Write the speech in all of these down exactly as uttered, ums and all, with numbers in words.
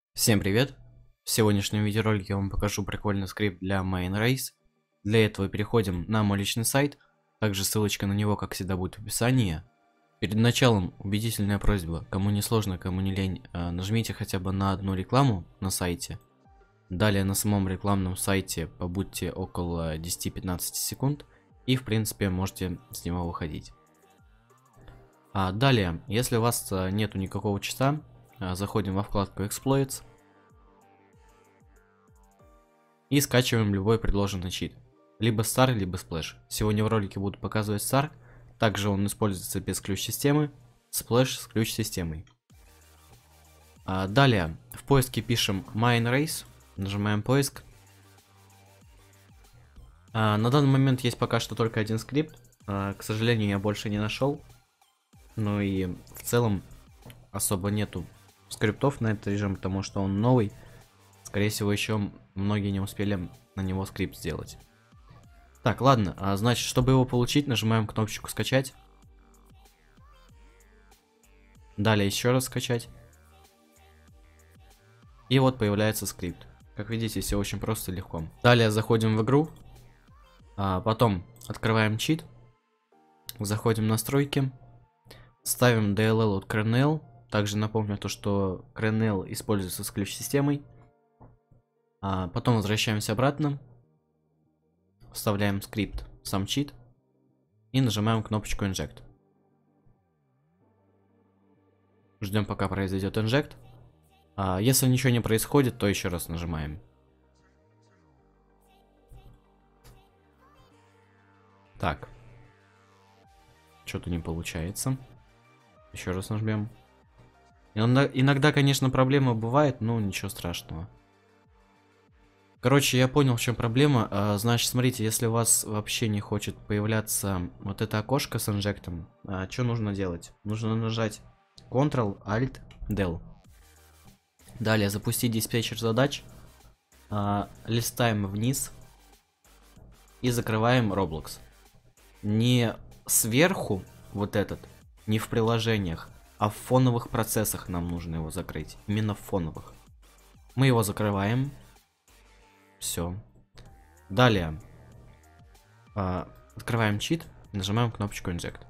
Всем привет! В сегодняшнем видеоролике я вам покажу прикольный скрипт для MainRace. Для этого переходим на мой личный сайт, также ссылочка на него, как всегда, будет в описании. Перед началом убедительная просьба, кому не сложно, кому не лень, нажмите хотя бы на одну рекламу на сайте. Далее на самом рекламном сайте побудьте около десяти-пятнадцати секунд и в принципе можете с него выходить. А далее, если у вас нету никакого чита, заходим во вкладку Exploits и скачиваем любой предложенный чит. Либо Star, либо Splash. Сегодня в ролике буду показывать Star. Также он используется без ключ-системы. Splash с ключ-системой. А далее в поиске пишем MainRace. Нажимаем поиск. А, на данный момент есть пока что только один скрипт. А, к сожалению, я больше не нашел. Ну и в целом особо нету скриптов на этот режим, потому что он новый. Скорее всего, еще многие не успели на него скрипт сделать. Так, ладно, а, значит, чтобы его получить, нажимаем кнопочку скачать. Далее еще раз скачать. И вот появляется скрипт. Как видите, все очень просто и легко. Далее заходим в игру. А потом открываем чит. Заходим в настройки. Ставим ди эл эл от Kernel. Также напомню то, что Kernel используется с ключ-системой. А потом возвращаемся обратно. Вставляем скрипт, сам чит. И нажимаем кнопочку Inject. Ждем, пока произойдет Inject. А если ничего не происходит, то еще раз нажимаем. Так. Что-то не получается. Еще раз нажмем. Иногда, конечно, проблема бывает, но ничего страшного. Короче, я понял, в чем проблема. А, значит, смотрите, если у вас вообще не хочет появляться вот это окошко с инжектом, а, что нужно делать? Нужно нажать контрол-альт-дел. Далее запустить диспетчер задач. А, листаем вниз. И закрываем Roblox. Не сверху вот этот, не в приложениях, а в фоновых процессах нам нужно его закрыть. Именно в фоновых. Мы его закрываем. Все. Далее. А, открываем чит. Нажимаем кнопочку Inject.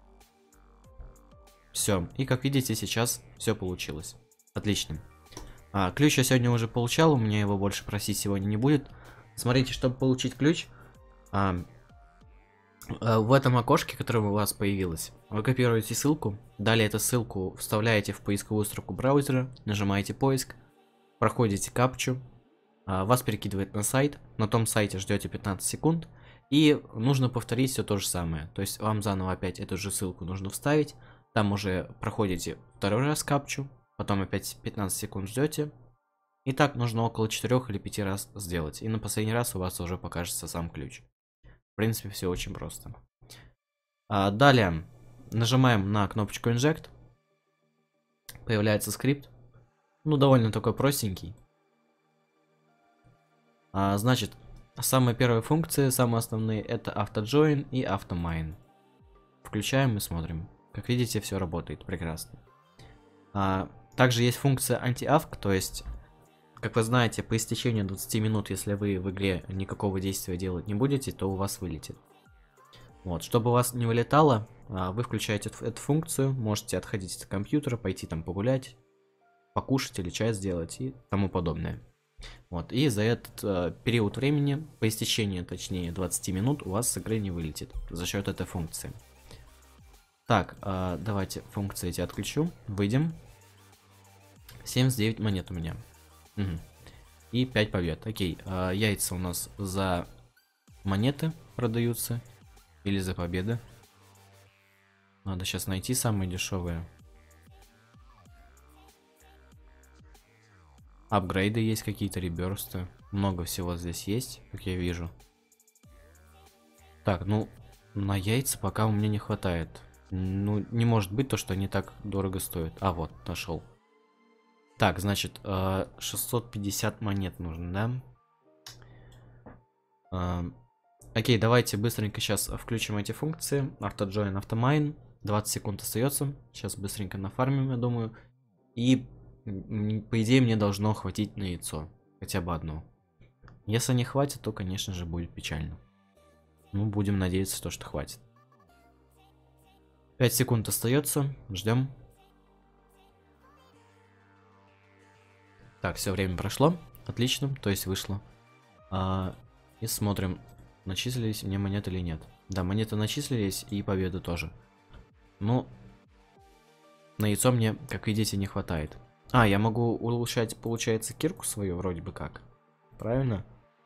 Все. И как видите, сейчас все получилось. Отлично. А, ключ я сегодня уже получал. У меня его больше просить сегодня не будет. Смотрите, чтобы получить ключ. А, а, в этом окошке, которое у вас появилось, вы копируете ссылку. Далее эту ссылку вставляете в поисковую строку браузера. Нажимаете поиск. Проходите капчу. Вас перекидывает на сайт, на том сайте ждете пятнадцать секунд, и нужно повторить все то же самое. То есть вам заново опять эту же ссылку нужно вставить, там уже проходите второй раз капчу, потом опять пятнадцать секунд ждете, и так нужно около четырёх или пяти раз сделать, и на последний раз у вас уже покажется сам ключ. В принципе, все очень просто. А далее нажимаем на кнопочку Inject, появляется скрипт, ну довольно такой простенький. А, значит, самые первые функции, самые основные, это AutoJoin и AutoMine. Включаем и смотрим. Как видите, все работает прекрасно. А, также есть функция anti-avk, то есть, как вы знаете, по истечению двадцати минут, если вы в игре никакого действия делать не будете, то у вас вылетит. Вот, чтобы у вас не вылетало, вы включаете эту, эту функцию, можете отходить от компьютера, пойти там погулять, покушать или чай сделать и тому подобное. Вот, и за этот э, период времени, по истечении, точнее, двадцати минут, у вас с игры не вылетит за счет этой функции. Так, э, давайте функции эти отключу. Выйдем. семьдесят девять монет у меня. Угу. И пять побед. Окей, э, яйца у нас за монеты продаются. Или за победы. Надо сейчас найти самые дешевые. Апгрейды есть какие-то, реберсты. Много всего здесь есть, как я вижу. Так, ну, на яйца пока у меня не хватает. Ну, не может быть то, что они так дорого стоят. А, вот, нашел. Так, значит, шестьсот пятьдесят монет нужно, да? Окей, давайте быстренько сейчас включим эти функции. AutoJoin, AutoMine. двадцать секунд остается. Сейчас быстренько нафармим, я думаю. И по идее, мне должно хватить на яйцо. Хотя бы одно. Если не хватит, то, конечно же, будет печально. Ну, будем надеяться, то, что хватит. пять секунд остается. Ждем. Так, все время прошло. Отлично, то есть вышло. А, и смотрим, начислились мне монеты или нет. Да, монеты начислились, и победы тоже. Ну, на яйцо мне, как видите, не хватает. А, я могу улучшать, получается, кирку свою, вроде бы как. Правильно?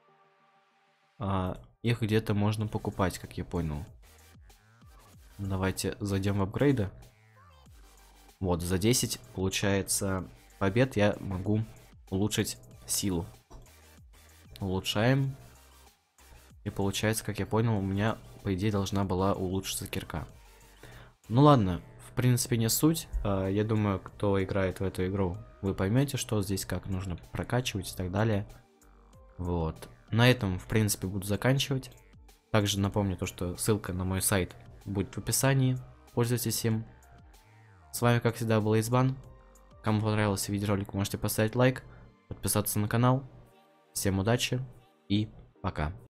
А, их где-то можно покупать, как я понял. Давайте зайдем в апгрейды. Вот, за десять, получается, побед я могу улучшить силу. Улучшаем. И получается, как я понял, у меня, по идее, должна была улучшиться кирка. Ну ладно, в принципе, не суть. Я думаю, кто играет в эту игру, вы поймете, что здесь как нужно прокачивать и так далее. Вот. На этом, в принципе, буду заканчивать. Также напомню то, что ссылка на мой сайт будет в описании. Пользуйтесь им. С вами, как всегда, был Избан. Кому понравился видеоролик, можете поставить лайк, подписаться на канал. Всем удачи и пока.